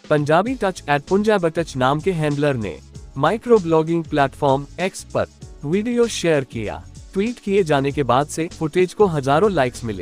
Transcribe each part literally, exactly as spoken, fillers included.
Punjabi touch at Punjab touch नाम के handler ने माइक्रो ब्लॉगिंग प्लेटफॉर्म एक्स पर वीडियो शेयर किया। ट्वीट किए जाने के बाद से फुटेज को हजारों लाइक्स मिले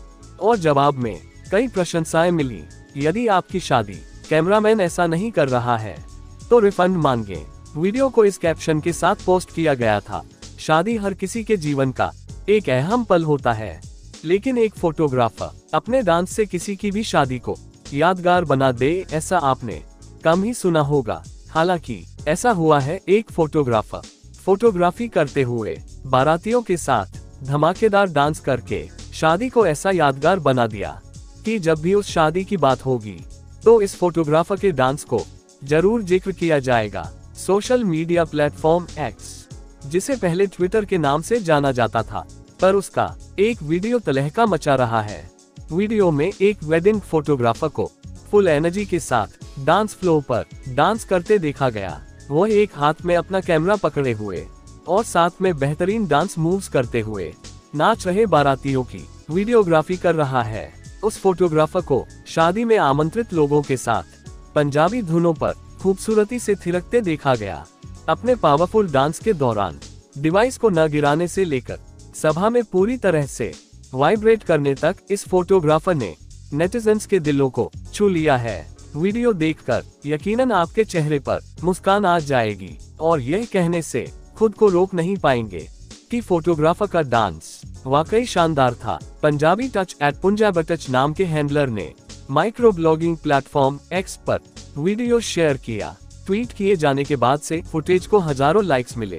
और जवाब में कई प्रशंसाएं मिली। यदि आपकी शादी कैमरामैन ऐसा नहीं कर रहा है तो रिफंड मांगे। वीडियो को इस कैप्शन के साथ पोस्ट किया गया था, शादी हर किसी के जीवन का एक अहम पल होता है, लेकिन एक फोटोग्राफर अपने डांस से किसी की भी शादी को यादगार बना दे, ऐसा आपने कम ही सुना होगा। हालांकि ऐसा हुआ है। एक फोटोग्राफर फोटोग्राफी करते हुए बारातियों के साथ धमाकेदार डांस करके शादी को ऐसा यादगार बना दिया कि जब भी उस शादी की बात होगी तो इस फोटोग्राफर के डांस को जरूर जिक्र किया जाएगा। सोशल मीडिया प्लेटफॉर्म एक्स, जिसे पहले ट्विटर के नाम से जाना जाता था, पर उसका एक वीडियो तहलका मचा रहा है। वीडियो में एक वेडिंग फोटोग्राफर को फुल एनर्जी के साथ डांस फ्लोर पर डांस करते देखा गया। वह एक हाथ में अपना कैमरा पकड़े हुए और साथ में बेहतरीन डांस मूव्स करते हुए नाच रहे बारातियों की वीडियोग्राफी कर रहा है। उस फोटोग्राफर को शादी में आमंत्रित लोगों के साथ पंजाबी धुनों पर खूबसूरती से थिरकते देखा गया। अपने पावरफुल डांस के दौरान डिवाइस को न गिराने से लेकर सभा में पूरी तरह से वाइब्रेट करने तक इस फोटोग्राफर ने नेटिजन्स के दिलों को छू लिया है। वीडियो देखकर यकीनन आपके चेहरे पर मुस्कान आ जाएगी और यह कहने से खुद को रोक नहीं पाएंगे कि फोटोग्राफर का डांस वाकई शानदार था। Punjabi touch at Punjab touch नाम के हैंडलर ने माइक्रो ब्लॉगिंग प्लेटफॉर्म एक्स पर वीडियो शेयर किया। ट्वीट किए जाने के बाद से फुटेज को हजारों लाइक्स मिले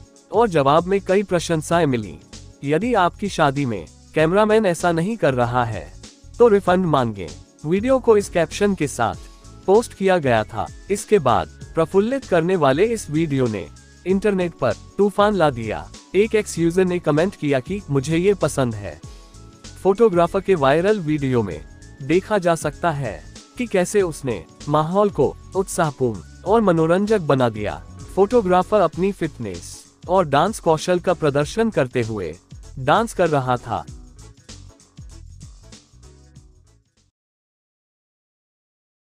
और जवाब में कई प्रशंसाएं मिली। यदि आपकी शादी में कैमरामैन ऐसा नहीं कर रहा है तो रिफंड मांगे। वीडियो को इस कैप्शन के साथ पोस्ट किया गया था। इसके बाद प्रफुल्लित करने वाले इस वीडियो ने इंटरनेट पर तूफान ला दिया। एक एक्स यूजर ने कमेंट किया कि मुझे ये पसंद है। फोटोग्राफर के वायरल वीडियो में देखा जा सकता है कि कैसे उसने माहौल को उत्साहपूर्ण और मनोरंजक बना दिया। फोटोग्राफर अपनी फिटनेस और डांस कौशल का प्रदर्शन करते हुए डांस कर रहा था।